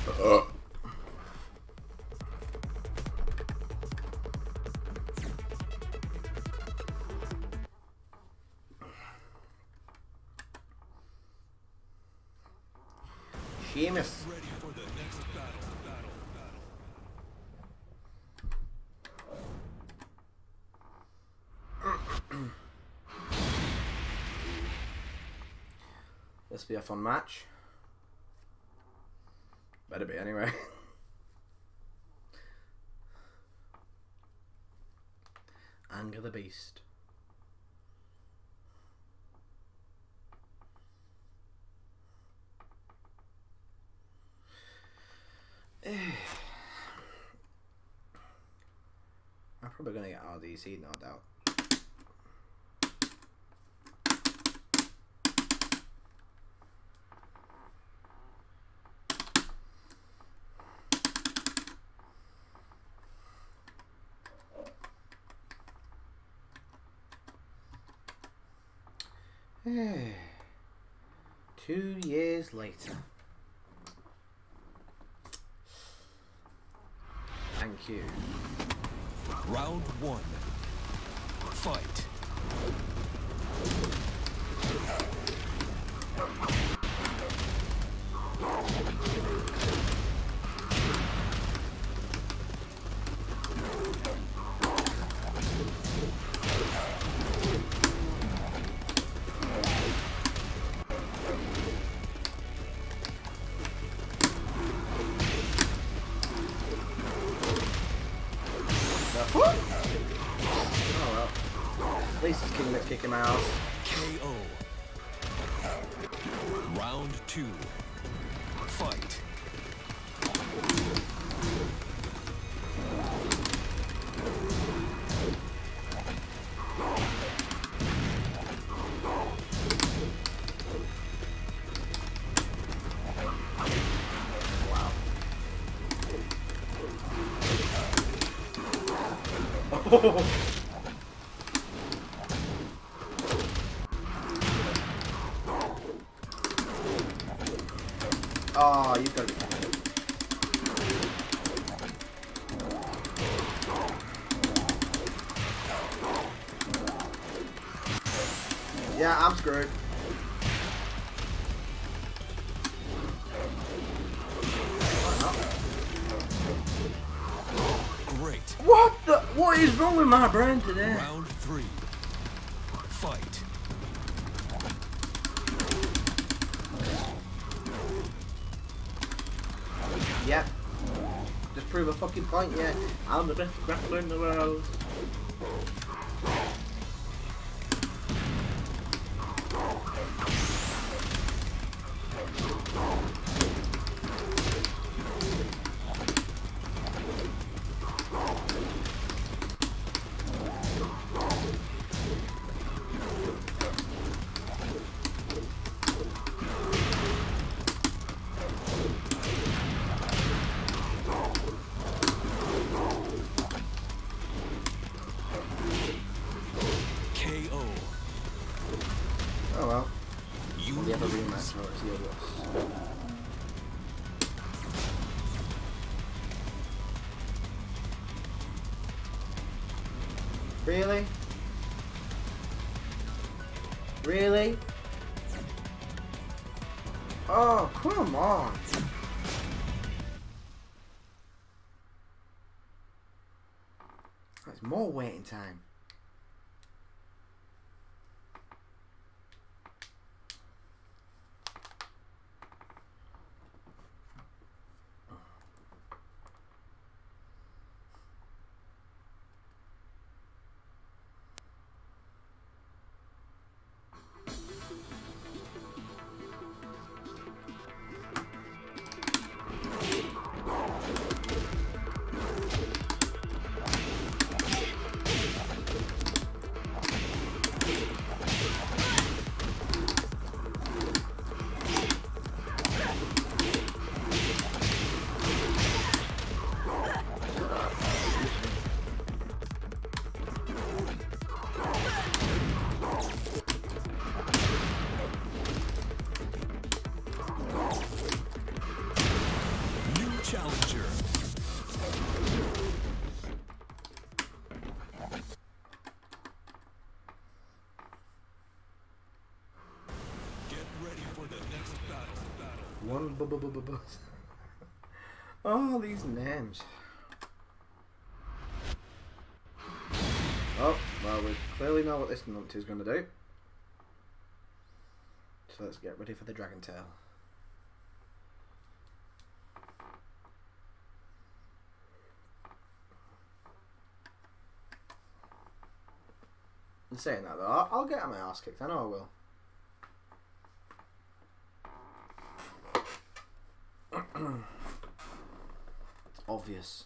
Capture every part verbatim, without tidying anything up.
Uh. Seamus. Ready for the next battle. Battle. Battle. This will be a fun match. Better be anyway. Anger the Beast. I'm probably gonna get R D C, no doubt. Two years later. Thank you. Round one. Fight. At least he's kicking, kicking my ass. K O. Round two. Fight. Wow. Oh. Oh, you got it. Yeah, I'm screwed. Great. What the? What is wrong with my brain today? Round three. Fight. Yep. Just prove a fucking point, yeah. I'm the best grappler in the world. Oh well. You We have a lose. rematch, or it's your loss. Really? Really? Oh, come on. There's more waiting time. challenger. Get ready for the next battle. battle. One bu bu bu bu bu. Oh, these names. Oh, well, we clearly know what this numpty is going to do. So let's get ready for the dragon tail. In saying that though, I'll, I'll get my ass kicked. I know I will. It's obvious.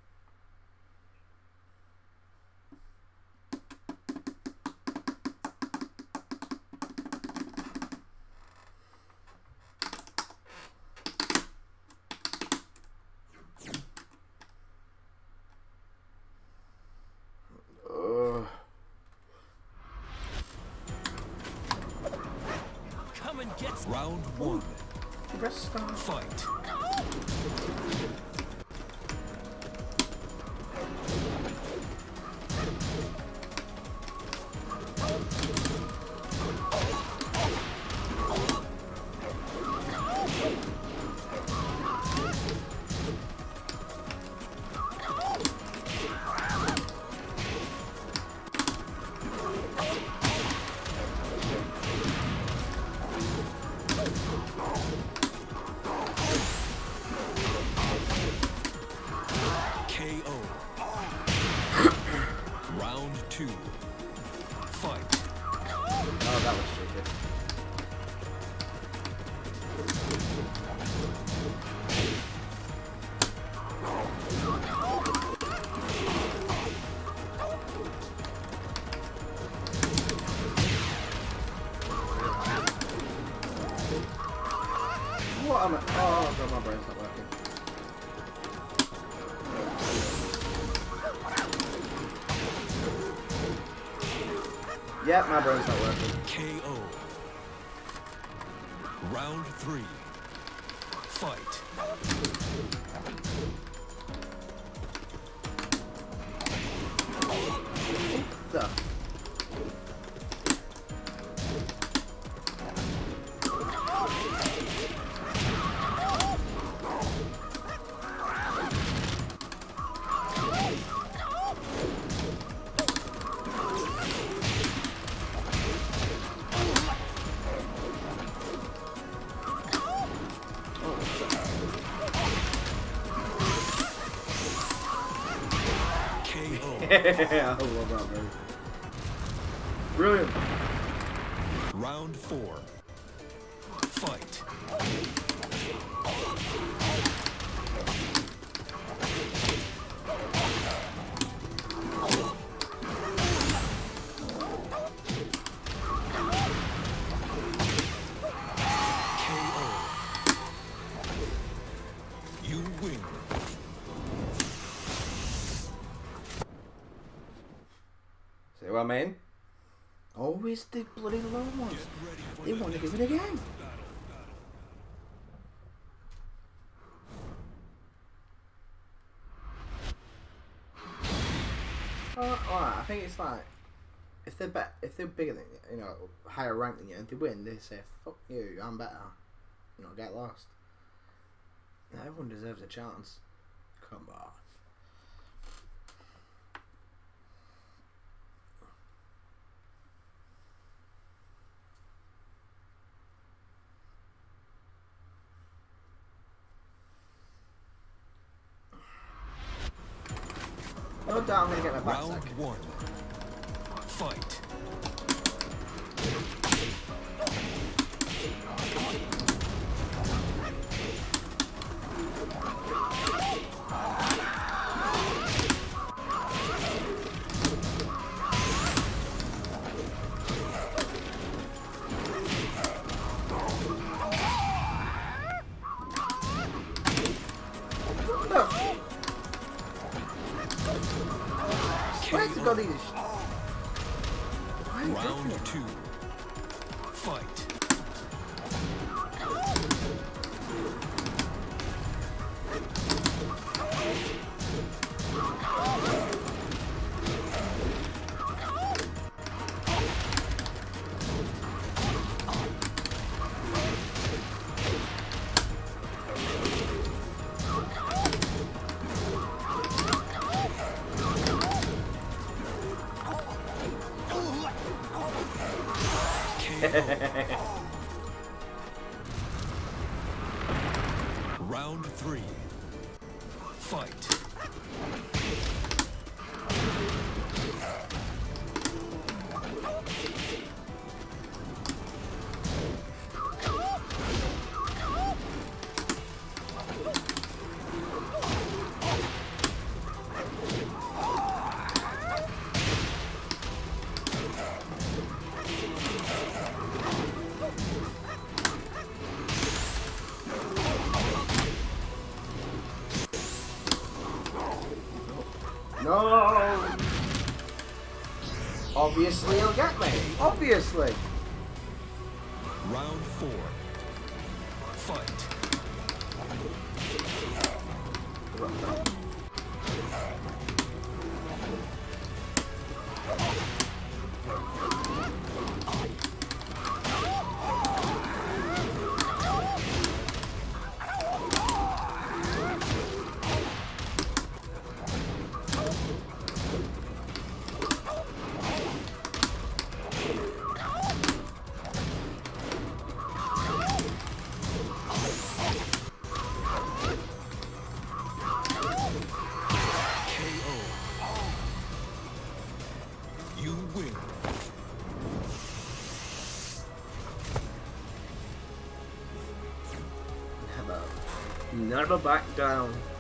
Round one. Press start. Fight. Two. Fight. Oh, that was stupid. What am I? Oh god, my brain's not working. Yeah, my brain's not working. K O. Round three. Fight. The. Yeah, I love that move. Brilliant. Round four. Fight. K O. You win. See what I mean? Always the bloody low ones. They want to give it again. Oh, alright, I think it's like if they're be if they're bigger than you, you know, higher rank than you, and they win, they say, "Fuck you, I'm better." You know, get lost. Now, everyone deserves a chance. Come on. Oh, damn, I'm gonna get my back Round sack. one. Fight. Where's the bloody sh- Round two. Fight. Round three. Fight. No! Obviously he'll get me. Obviously. Round four. Fight. You win. Never. Never back down.